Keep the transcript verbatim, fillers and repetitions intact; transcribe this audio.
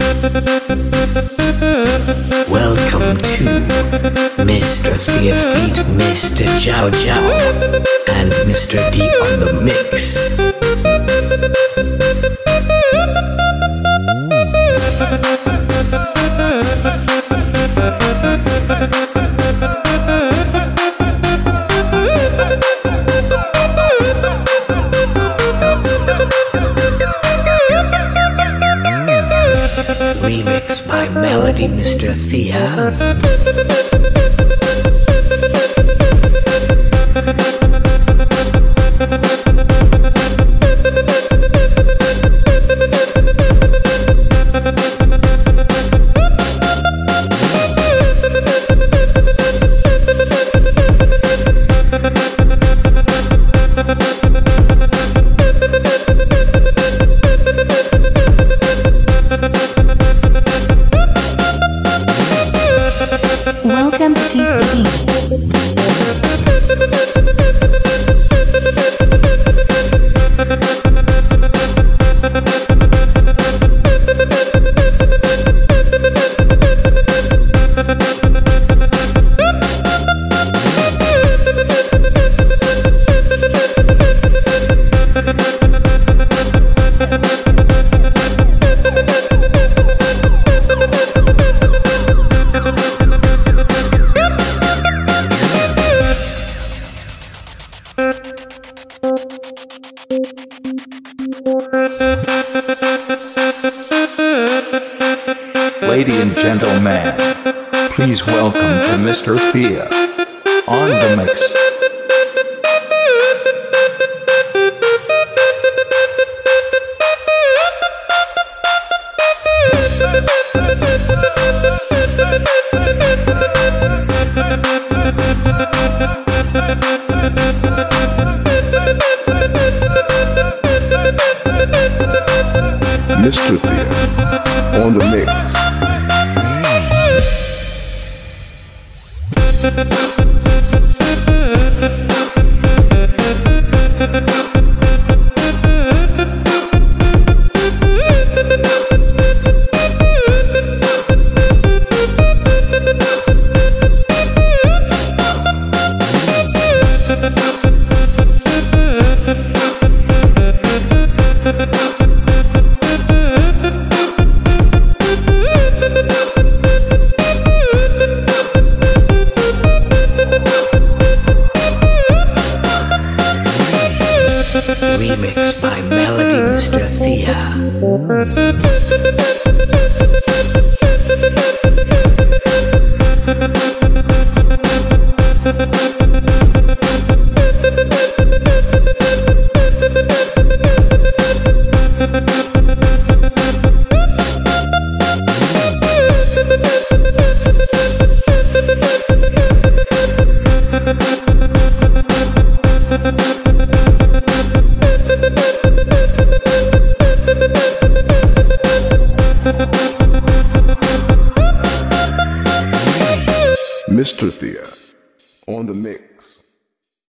Welcome to Mister Thea feat. Mister Chow Chow and Mister D on the mix. Remix by Melody, Mister Thea. Welcome to T C B. Ladies and gentlemen, please welcome to Mister Thea on the mix. Mister Thea on the mix. Remix by Melody, Mister Thea. Mister Thea on the mix.